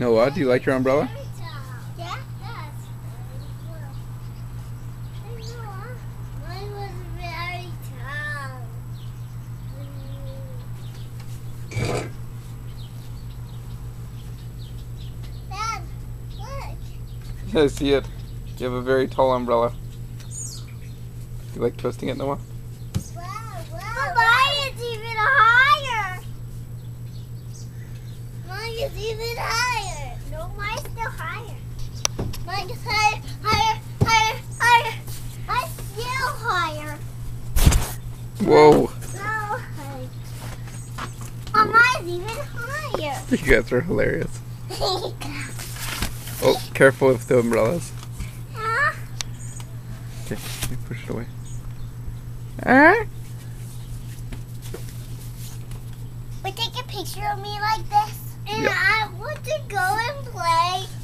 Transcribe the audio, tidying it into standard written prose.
Noah, do you like your umbrella? Yeah. Mine was very tall. Dad, look. I see it. You have a very tall umbrella. You like twisting it, Noah? Wow. Mine is even higher. Mine is even higher. No, mine's still higher. Mine is higher, higher, higher, higher. Mine's still higher. Whoa. So high. Oh, mine's even higher. You guys are hilarious. Oh, careful with the umbrellas. Okay, let me push it away. We take a picture of me like this, and Yeah. I want to go and play